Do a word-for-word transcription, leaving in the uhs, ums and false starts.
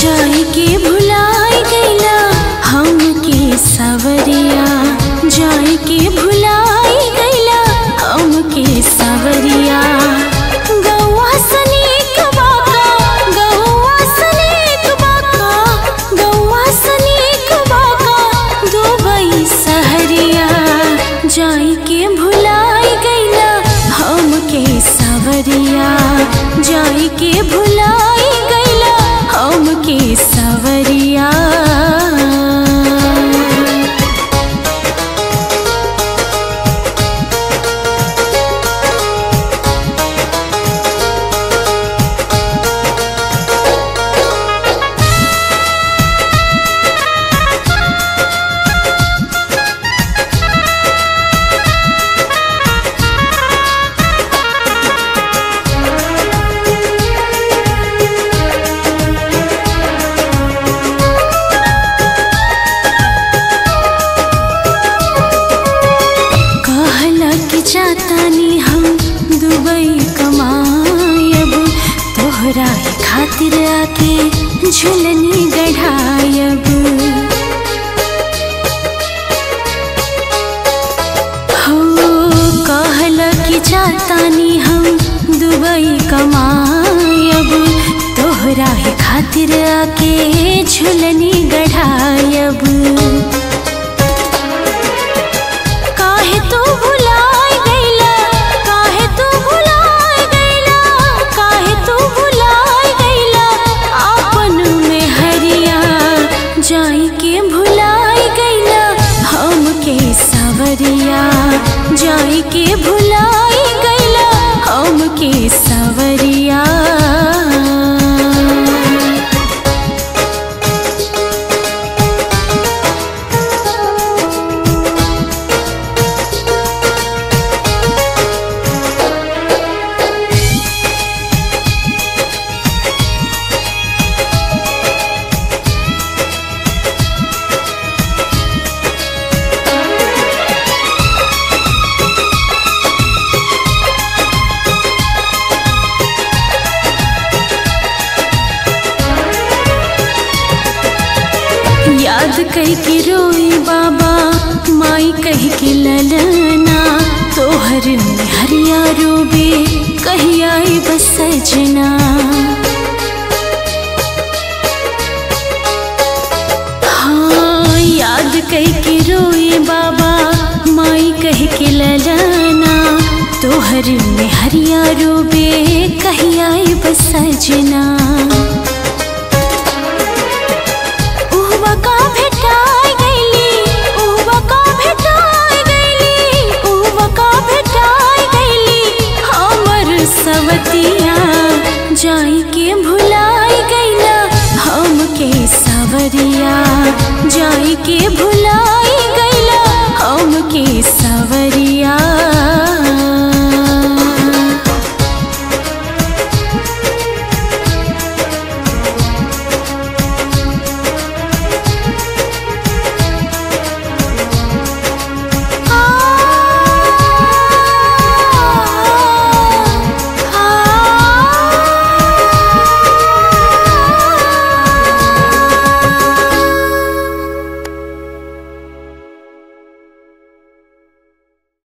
जाई के भुलाई गईला हमके सवरिया, जाई के भुलाई गईला हमके सवरिया। गौआ सनेक बाका, गौआ सनेक बाका, गौआ सनेक बाका दुबई सहरिया। जाई के भुलाई गईला हमके सवरिया, जाई के भुलाई गईला हमके सवरिया। जातानी हम दुबई कमायब, तोहरा खातिर आके झुलनी गढ़ायब। हो कहला कि जातानी हम दुबई कमायब, तोहरा खातिर आके झुलनी गढ़ायब। काहे तू भुलाए गईला, काहे तू भुलाए गईला, काहे तू भुलाए गईला आपन में हरिया। जाई के भुलाई गईला हमके सवरिया, जाई के भुलाई गईला हमके सवरिया। याद कह के रोई बाबा माई कह के ललना, तोहर में हरिया रोबे कही आई बस सजना। हाँ याद कह के रोई बाबा माई कह के ललना, तोहर में हरिया रोबे कही आई बस सजना। जाई के भुलाई गईला हमके सवरिया, जाई के भुलाई गईला हमके सवरिया।